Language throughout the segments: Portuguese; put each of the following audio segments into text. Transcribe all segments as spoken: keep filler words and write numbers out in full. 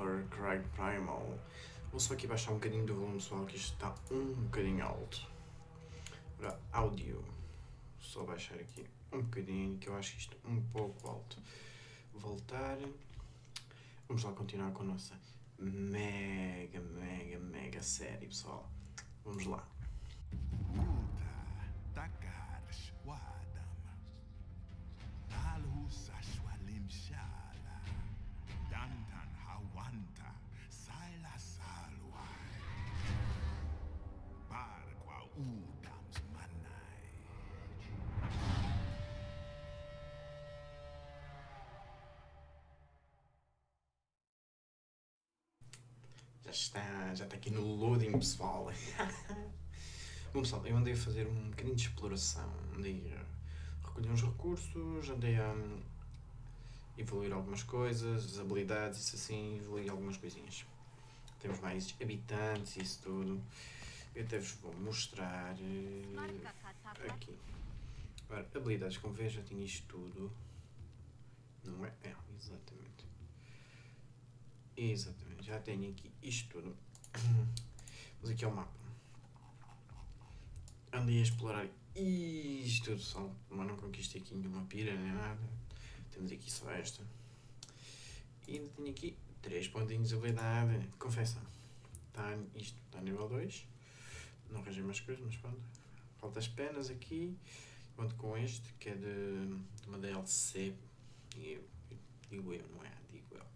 Far Cry Primal. Vou só aqui baixar um bocadinho do volume, pessoal, que isto está um bocadinho alto. Agora, áudio. Só baixar aqui um bocadinho, que eu acho isto um pouco alto. Voltar. Vamos lá continuar com a nossa mega, mega, mega série, pessoal. Vamos lá. Já está, já está aqui no loading, pessoal. Bom, pessoal, eu andei a fazer um bocadinho de exploração, andei a recolher uns recursos, andei a evoluir algumas coisas, habilidades, isso assim, evoluir algumas coisinhas. Temos mais habitantes, isso tudo. Eu até vos vou mostrar uh, aqui. Agora, habilidades, como vejo, já tinha isto tudo. Não é? É, exatamente. Exatamente, já tenho aqui isto tudo. Mas aqui é o mapa. Andei a explorar isto tudo, pessoal, mas não conquistei aqui nenhuma pira nem nada. Temos aqui só esta. E ainda tenho aqui três pontinhos de habilidade. Confessa, tá, isto está nível dois. Não arranjei mais coisas, mas pronto. Falta as penas aqui. Conto com este, que é de, de uma D L C. Eu, eu, digo eu, não é? Digo eu.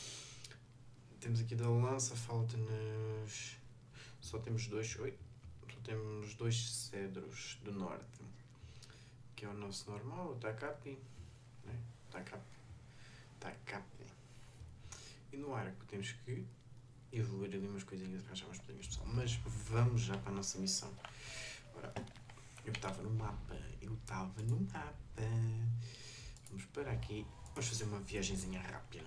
Temos aqui da lança, falta-nos. Só temos dois. Oi? Só temos dois cedros do norte. Que é o nosso normal, o Tacapi. Né? Tacapi. Tacapi. E no arco temos que evoluir ali umas coisinhas, arranjar umas pedrinhas, pessoal. Mas vamos já para a nossa missão. Ora, eu estava no mapa. Eu estava no mapa. Vamos para aqui. Vamos fazer uma viagenzinha rápida.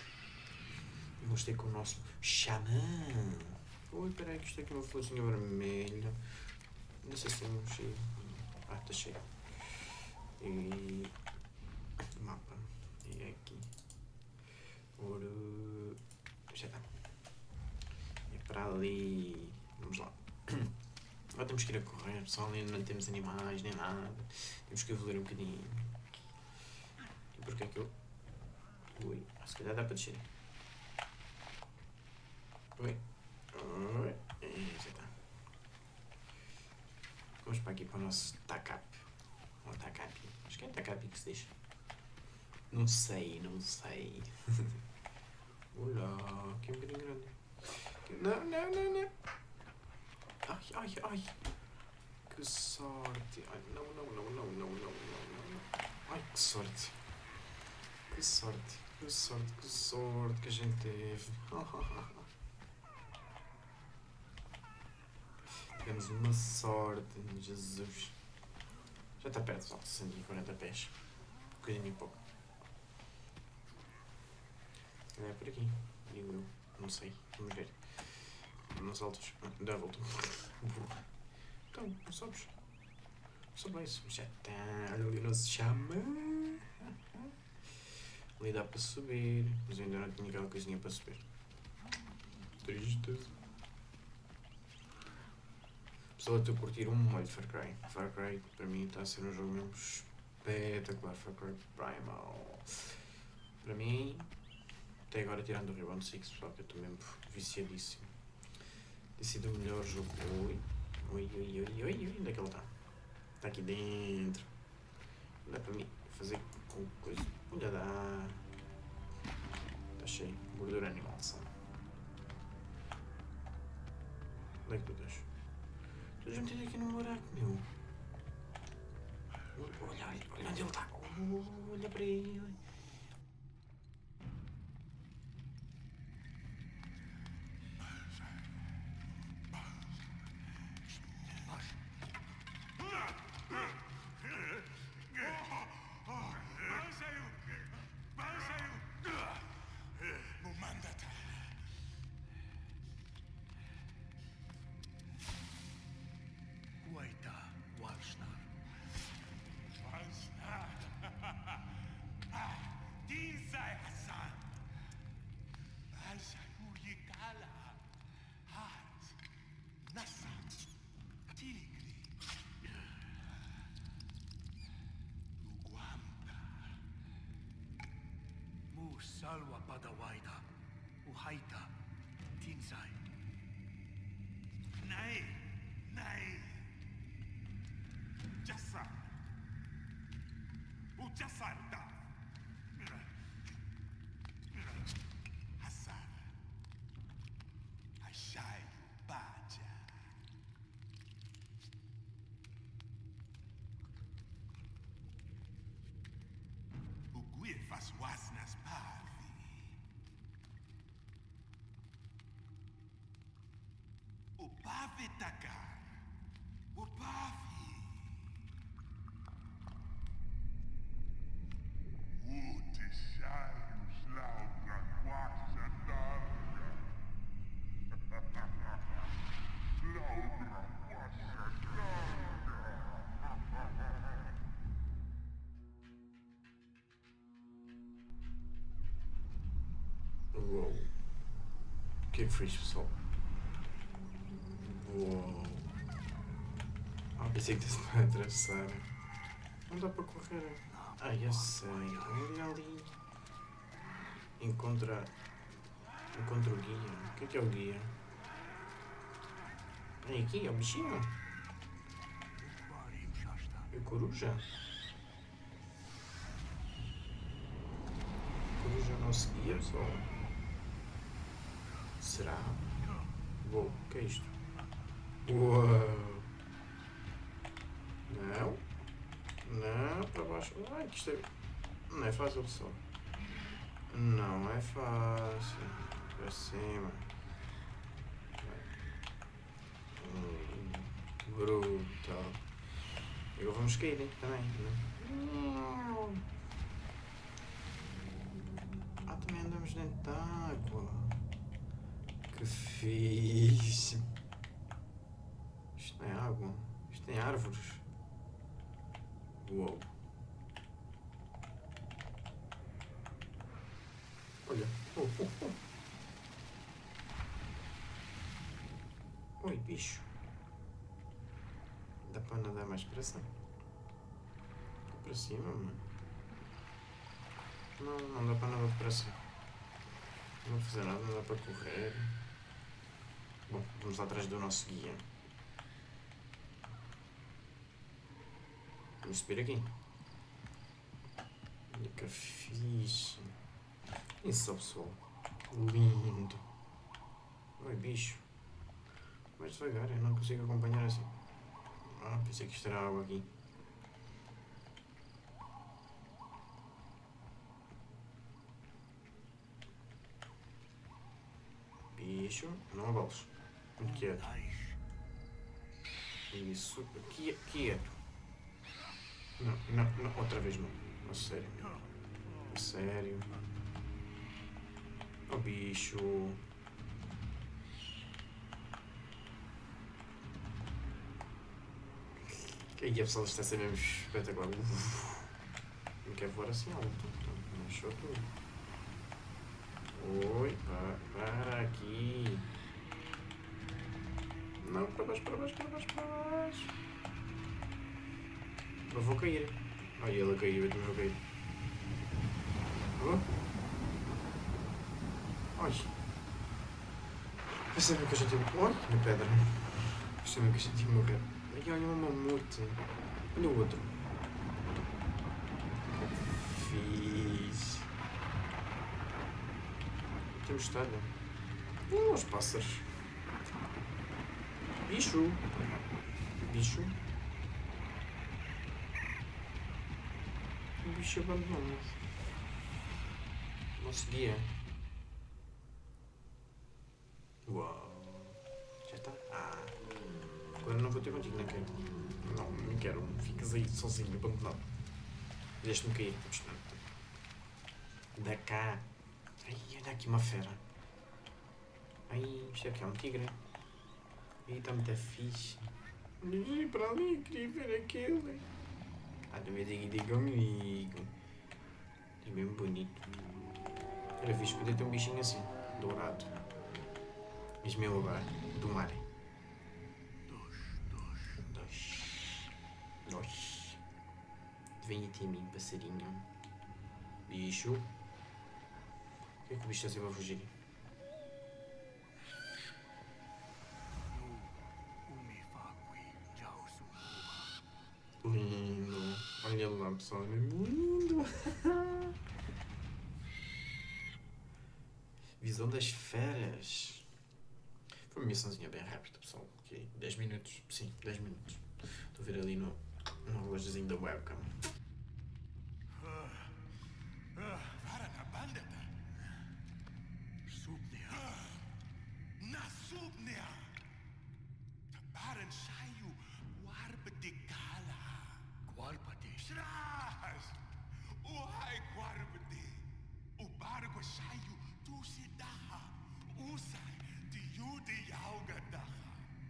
E vamos ter com o nosso xamã. Ui, peraí, que isto aqui é uma florzinha vermelha. Não sei se tem cheio. Ah, está cheio. E. Mapa. E é aqui. Ora. Já está. É para ali. Vamos lá. Agora temos que ir a correr, pessoal. Ainda não temos animais nem nada. Temos que evoluir um bocadinho. E porquê é que eu. Ui, se calhar dá para descer. Oi. Oi. E já está. Vamos para aqui para o nosso Takap. Ou Takapi. Acho que é Takapi que se diz. Não sei, não sei. Olá, que é um bocadinho grande. Não, não, não, não. Ai, ai, ai. Que sorte. Ai, não, não, não, não, não, não, não, não. Ai, que sorte. Que sorte, que sorte, que sorte que a gente teve. Tivemos uma sorte, Jesus. Já está perto, só cento e quarenta pés. Um bocadinho e pouco. É por aqui, digo eu. Não sei, vamos ver. Nos altos. Dá a volta. Então, não sobes. Sobe isso. Já está. Olha ali o nosso chama. Ali dá para subir. Mas ainda não tinha aquela coisinha para subir. Tristeza. Pessoal, estou a curtir um molho de Far Cry. Far Cry, para mim, está a ser um jogo mesmo espetacular. Far Cry Primal. Para mim, até agora, tirando o Rainbow Six, pessoal, que eu estou mesmo viciadíssimo. Tem sido o melhor jogo. Ui, ui, ui, ui, ui, ui. Onde é que ele está? Está aqui dentro. Dá para mim fazer com coisa. Olha, dá. Está cheio. Gordura animal, sabe? Onde é que tu estás? Estou a meter aqui num buraco, meu. Olha, olha, olha onde ele está. Olha para ele. Haita, Tinsai. Nei, nei. Jassar. O Jassar da. Hassar. Ashai Baja. O Guifas Wasnas Pavi. O Pavi Takar. O Pavi. O Tishaios Laura Quasha Darga. Laura Quasha Darga. Uou. O que é que foi isto, pessoal? Uou. Ah, pensei que desse para atravessar. Não dá para correr. Ah, eu sei. Olha ali. Encontra. Encontra o guia. O que é que é o guia? É aqui, é o bichinho. É a coruja. A coruja é o nosso guia, pessoal. Será? Uou, o que é isto? Uou. Não. Não, para baixo. Ai, que isto é... Não é fácil, pessoal. Não é fácil. Para cima. Hum, brutal. Agora vamos cair, hein, também. Né? Ah, também andamos dentro da água. Que fixe. Isto não é água. Isto tem árvores. Uou. Olha. Oh, oh, oh. Oi, bicho. Dá para nadar mais para cima? Para cima, mano? Não, não dá para nadar para cima. Não vou fazer nada, não dá para correr. Bom, vamos lá atrás do nosso guia. Vamos subir aqui. Olha que fixe. Isso, pessoal. Lindo. Oi, bicho. Mais devagar, eu não consigo acompanhar assim. Ah, pensei que isto era água aqui. Bicho, não abales. Muito quieto. Isso, aqui, quieto. Não, não, não, outra vez não. A sério. A sério. Oh, bicho. E aí a pessoa está a ser mesmo espetacular. Uf. Não quero voar assim alto. Não achou tudo. Oi, para, para aqui. Não, para baixo, para baixo, para baixo, para baixo. Eu vou cair. Ai, ela caiu, eu também vou cair. Oh. Ai. Pensei que a gente ia... Ai, na pedra. Pensei que a gente ia morrer. Ai, olha uma mamute. Olha o outro. Fiz. Temos estado. Hum, os pássaros. Bicho. Bicho. O bicho abandonou-nos. Nosso guia. Uau. Já está? Ah. Agora não vou ter contigo, não quero. Não, não quero. Ficas aí sozinho, abandonado. Deixa-me cair. Da cá. Ai, olha aqui uma fera. Ai, isto aqui é um tigre. Ai, está muito fixe. Olha para ali, queria ver aquele. Ah, também tem que ir comigo. É mesmo bonito. Era fixe, podia ter um bichinho assim, dourado. Mas meu agora, do mar. Dois, dois. Dois. Dois. Vem até mim, passarinho. Bicho. O que é que o bicho está sempre a fugir? Lindo. Olha lá, pessoal, é mesmo lindo. Visão das feras. Foi uma missãozinha bem rápida, pessoal. Ok, dez minutos. Sim, dez minutos. Estou a ver ali no, no relojozinho da webcam. Varana bandeta. Subnea. Na subnea. Tabaran sayu warbede kala. Warbede. Shras. Uai warbede. Ubargo sayu tu sidaha. Usai di yudi yaugadaha.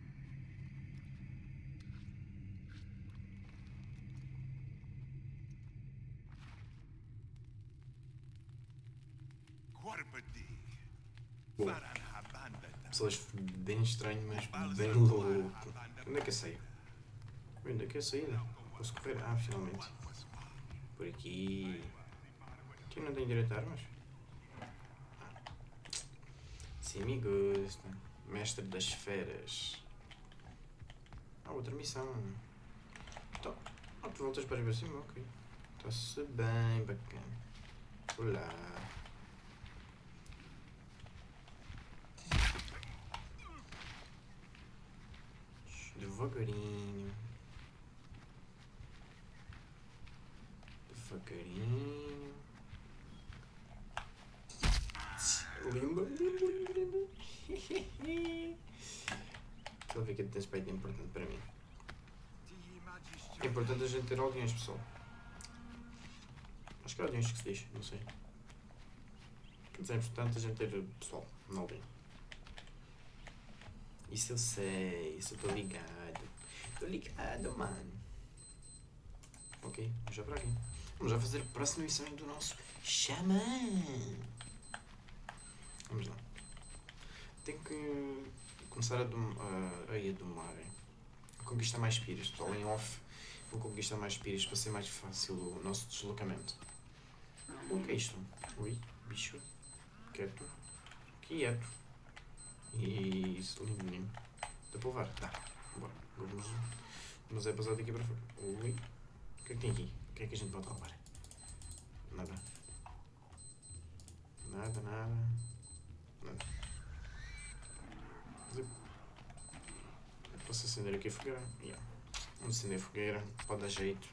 Warbede. Bom, Varana bandeta. pessoas bem estranho, mas bem louco. Onde é que é a saída? Onde é que é a saída? Posso correr? Ah, finalmente. Por aqui. Aqui não tenho direito a armas? Ah. Sim, me gusta. Mestre das feras. Ah, outra missão. Então, ah, tu voltas para ver cima? Ok. Está-se bem, bacana. Olá. Devagarinho. Devagarinho. Lindo, lindo, lindo, lindo. Deixa eu ver que tem aspecto importante para mim. É importante a gente ter audiência, pessoal. Acho que é audiência que se diz, não sei. Mas é importante a gente ter pessoal na aldeia. Isso eu sei, isso eu tô ligado. Tô ligado, mano. Ok, vamos já para aqui. Vamos já fazer a próxima missão do nosso Xamã. Vamos lá. Tenho que começar a, dom a, a ir domar. A conquistar mais piras, pessoal. Em off, vou conquistar mais piras para ser mais fácil o nosso deslocamento. O que é isto? Ui, bicho. Quieto. Quieto. Isso, lindo menino. Dá para levar? Dá. Bora. Vamos. Mas é passar daqui para fora. Ui. O que é que tem aqui? O que é que a gente pode levar? Nada. Nada, nada. Nada. Eu posso acender aqui a fogueira? Yeah. Vamos acender a fogueira. Pode dar jeito.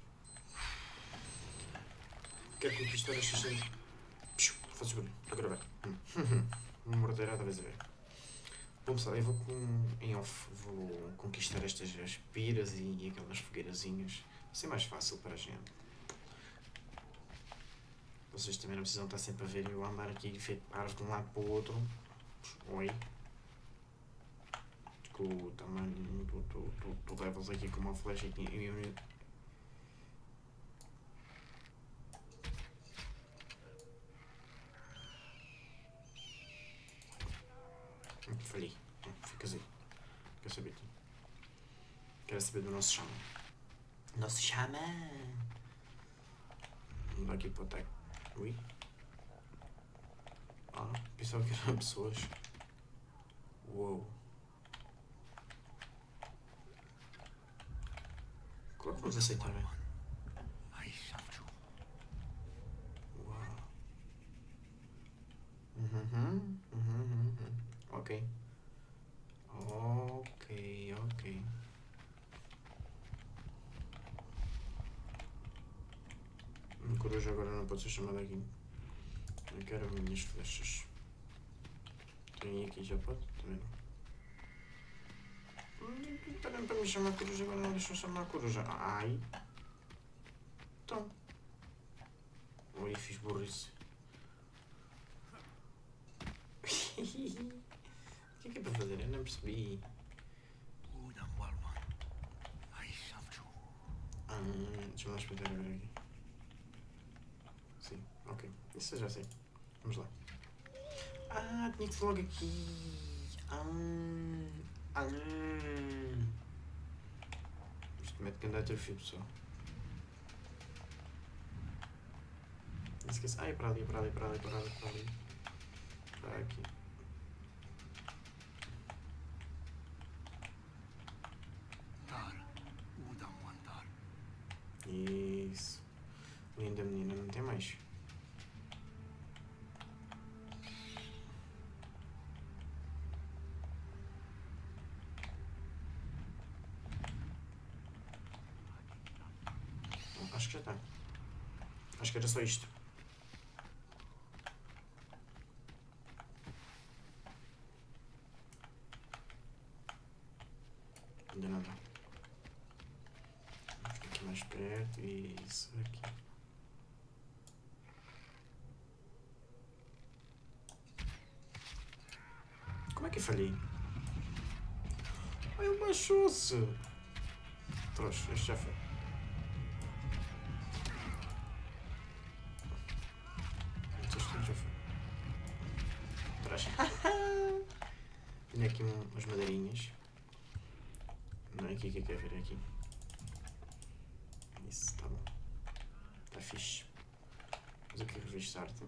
Quero conquistar estas gente. Faz barulho. Estou a gravar. Uma morteirada, vais a ver. Bom pessoal, eu vou com, em off, vou conquistar estas as piras e, e aquelas fogueirazinhas. Vai ser mais fácil para a gente. Vocês também não precisam estar sempre a ver eu andar aqui feito parvo de um lado para o outro. Oi. Tu também, tu, tu, tu, tu levas aqui com uma flecha aqui e eu... Falhei. Ficas aí. Quero saber aqui. Quero saber do nosso Xamã. Nosso Xamã! Vamos dar aqui para o ataque. Ui. Ah, pensava que eram pessoas. Uou. Claro que vamos aceitar, hein? Uau. Uhum, uhum, uhum. Ok. Ok, ok. Um coruja agora não pode ser chamado aqui. Eu quero minhas flechas. Tem aqui, já pode? Também não. Para, para me chamar coruja, agora não deixam chamar coruja. Ai. Então. Oi, fiz burrice. O que é que é para fazer? Eu não percebi. Ah, deixa-me lá experimentar agora aqui. Sim, ok. Isso eu já sei. Vamos lá. Ah, tinha que ser logo aqui. Ah, ah. Isto mete que andar a ter fio, pessoal. Não esqueça. Ah, é para ali, é para ali, é para ali, é para ali, para ali. Para aqui. isso. Linda menina, não tem mais. Acho que já está. Acho que era só isto. Ainda não dá. Vou ficar aqui mais perto e isso aqui. Como é que eu falhei? Ai, ele baixou-se. Trouxe, este já foi. Este já foi. Trouxe. Tenho aqui um, umas madeirinhas. Não é aqui que eu quero ver, é aqui. Isso, tá bom. Tá fixe. Mas eu quero revistar-te.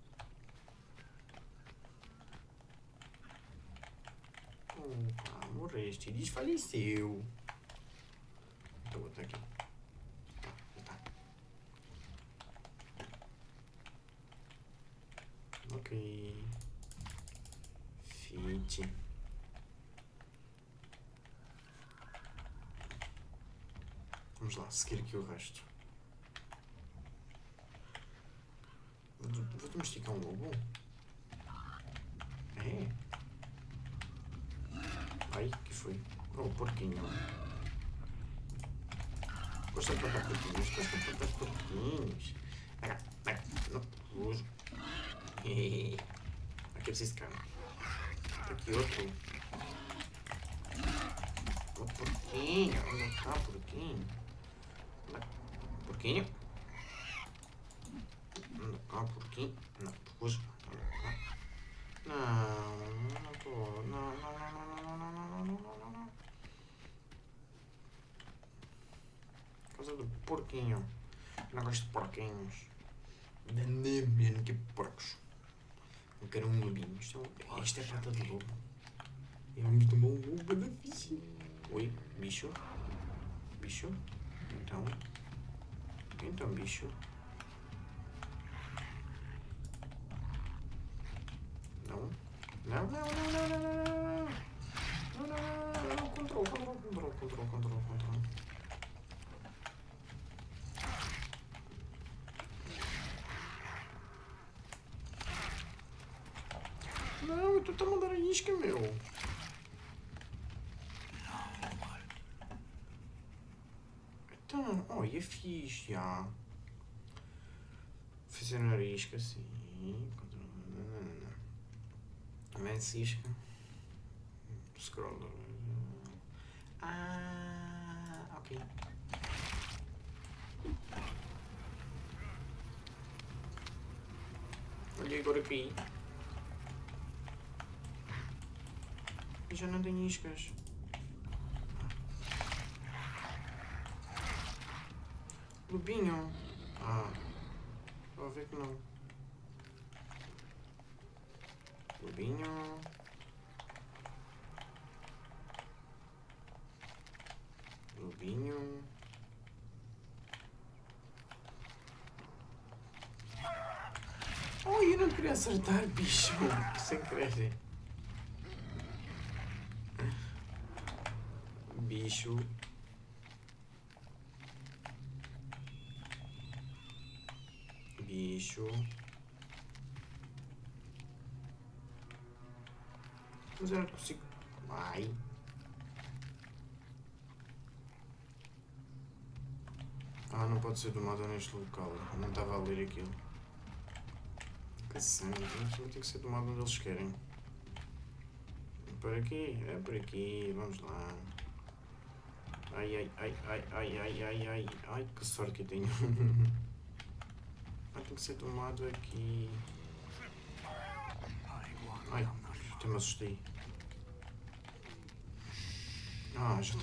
Opa, morreste e desfaleceu. Então vou botar aqui. Tá, tá. Ok. Fit. Vamos lá, seguir aqui o resto. Vou, vou domesticar um lobo? É? Ai, que foi? Oh, porquinho. Gosto de plantar porquinhos, gosto de plantar porquinhos. Pega, pega, não, uso. Aqui é preciso de carne. Tem aqui outro. Oh, porquinho, onde está o porquinho? Porquinho? Não, porquinho. Não, uso. Não, não tô. Não, não, não, não, não, não, não, não, não, não. Por causa do porquinho. Eu não gosto de porquinhos. Nem mesmo que porcos. Eu quero um lobinho. Isto é, isto é pata de lobo. Eu me tomou um lobo da ficha. Oi, bicho? Bicho? Então? Então, bicho? Não? Não, não, não, não, não, não, não, não, não, não, não, control, control, control, control, control, control. Não, tu tá mandando a isca, meu. Então, olha, é fixe, já. Fazer a isca, assim. Mete isca. Scroll. Ah, ok. Olha agora aqui. Já não tenho iscas. Lobinho. Ah. Vou ver que não. Lobinho. Lobinho. Oh, eu não queria acertar, bicho. Sem querer. Bicho. Bicho. Mas eu não consigo. Ai. Ah, não pode ser domada neste local. Eu não estava a ler aquilo. Que sangue. Tem que ser domada onde eles querem. Por aqui. É por aqui. Vamos lá. Ai, ai, ai, ai, ai, ai, ai, ai. Ai, que sorte que eu tenho. Ah, tem que ser tomado aqui. Ai, até me assustei. Ah, já está.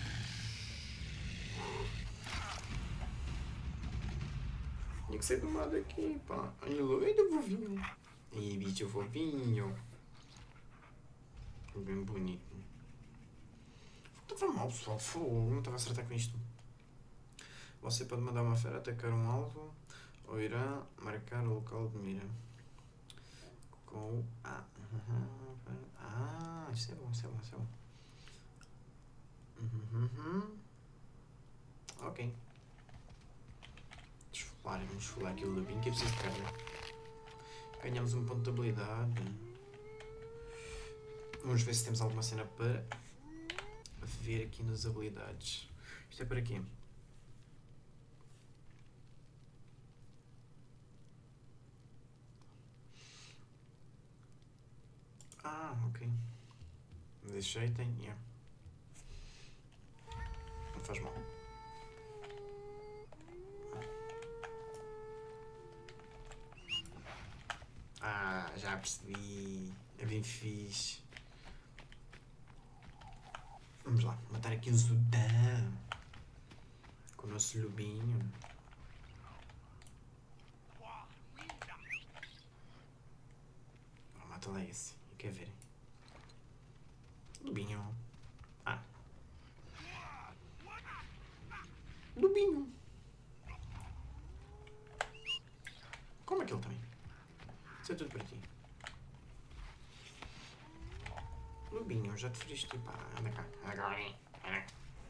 Tinha que ser tomado aqui, pá. Olha o ainda fofinho. Ih, bicho fofinho. Bem bonito. Estava mal, pessoal. Fogo. Não estava a acertar com isto. Você pode mandar uma fera atacar um alvo ou irá marcar o local de mira. Com o A. Ah, isso é bom, isso é bom, isso é bom. Uhum. Ok. Desfolar, vamos desfolar aqui o lobinho que é preciso de carga. Ganhamos um ponto de habilidade. Vamos ver se temos alguma cena para ver aqui nas habilidades. Isto é para quê? Ah, ok. Desse jeito, hein? Yeah. Não faz mal. Ah, já percebi. É bem fixe. Vamos lá, matar aqui o Zudan. Com o nosso lobinho. Oh, mata lá esse. Quer ver? Lobinho. Ah. Lobinho. Como aquele também. Isso é tudo para ti. Lobinho, já te feriste? Pá, anda cá. Anda cá. Anda cá.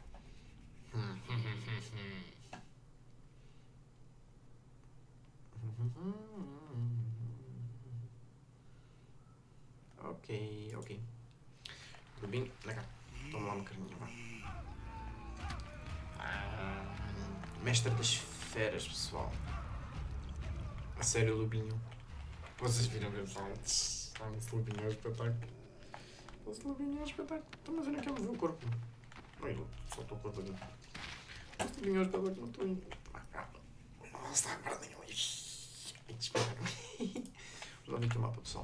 Ok, ok. Lobinho, anda cá. Toma lá uma carninha, vá. Ah, mestre das feras, pessoal. A sério, Lobinho. Vocês viram, pessoal? Ah, esse Lobinho é um espetáculo. Esse Lobinho é um espetáculo. Então, mas onde é que ele viu o corpo? Ai, só estou com a dor. Esse Lobinho é um espetáculo, não estou indo. Nossa, está guardadinho ali. Que espetáculo. Vamos lá ver aqui o mapa, pessoal.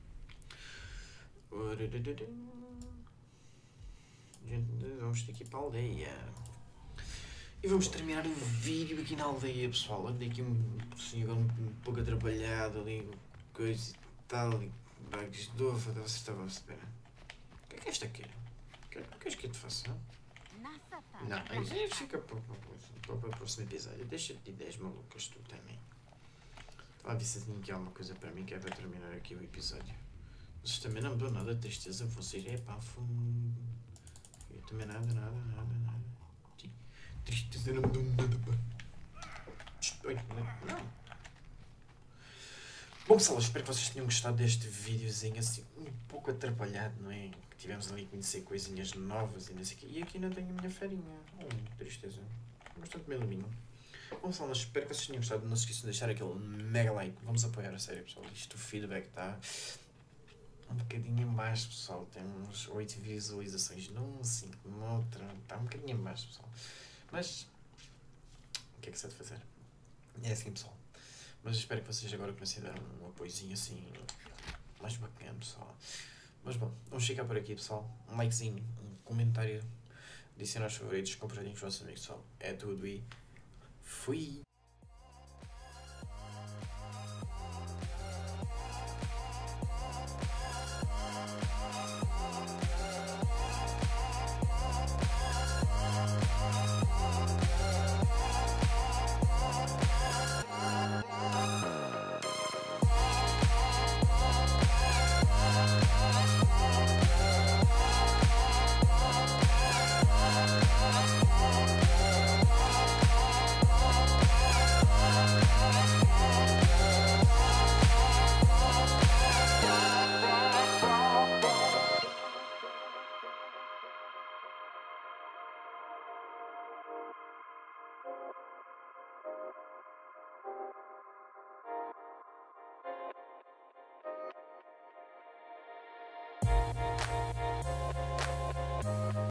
Vamos ter que ir para a aldeia. E vamos terminar o vídeo aqui na aldeia, pessoal. Andei aqui um, assim, agora um, um pouco atrapalhado ali, coisa e tal, ali, bags de ovo, vocês estavam a perceber. O que é que esta quer? O que é que és que eu te faço? Não, isso fica para o próximo episódio. Deixa-te de ideias malucas tu também. Estava a ver se tinha aqui alguma coisa para mim que é para terminar aqui o episódio. Vocês também não me dão nada de tristeza, vocês é pá, fundo. Eu também nada, nada, nada, nada. Tristeza não me dão nada, pá. Não. Bom, pessoal, espero que vocês tenham gostado deste videozinho assim, um pouco atrapalhado, não é? Que tivemos ali a conhecer coisinhas novas e não sei o quê. E aqui ainda tenho a minha ferinha. Oh, tristeza. Bastante meio liminho. Bom, pessoal, espero que vocês tenham gostado. Não se esqueçam de deixar aquele mega like. Vamos apoiar a série, pessoal. Isto, o feedback está um bocadinho em baixo, pessoal. Tem uns oito visualizações num, cinco noutra. Está um bocadinho em baixo, pessoal. Mas, o que é que se há de fazer? É assim, pessoal. Mas espero que vocês agora considerem um apoiozinho assim, mais bacana, pessoal. Mas bom, vamos ficar por aqui, pessoal. Um likezinho, um comentário, adicionar os favoritos, compartilhem com os vossos amigos, pessoal. É tudo e fui!